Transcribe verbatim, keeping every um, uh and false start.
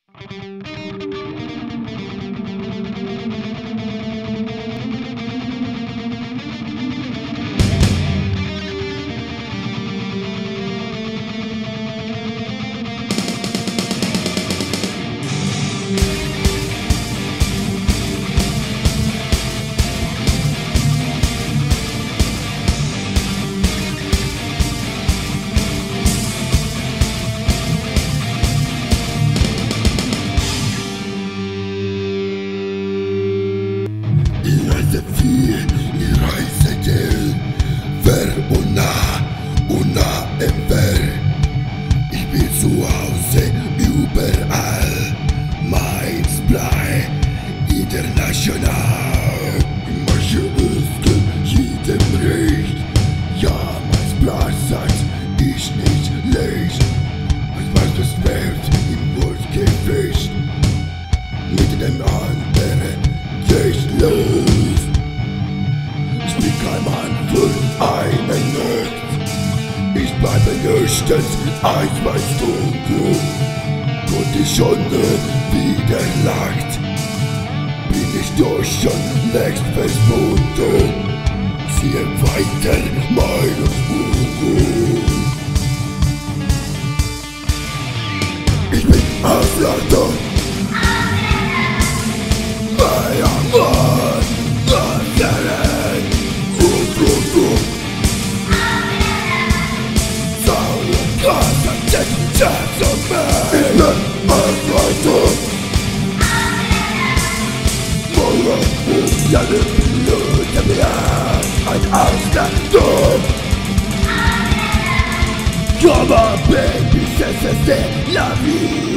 Ich reise viel, ich reise till, ver und nah, und nah im Ver. Ich bin zu Hause überall, meins Blei, international. Manche ist jedem recht, ja, meins Blei sagt, ich nicht leicht. Was das Welt im Wortgefecht, mit dem anderen nicht los. Ich bin kein Mann für eine Nacht. Ich bleibe nüchtern, Eis weiß dunkel. Und die Sonne wieder lacht. Bin ich doch schon längst verschwunden. Ziehe weiter meine Spur. Ich bin Ausländer. Mann, Gotthard, uh, uh, uh. Sauer, Gotthard, Jazz und Man. Ich bin Ausländer. Morgen, um alle Blut im Jahr, ein Ausländer. Come on, baby, c'est c'est la vie.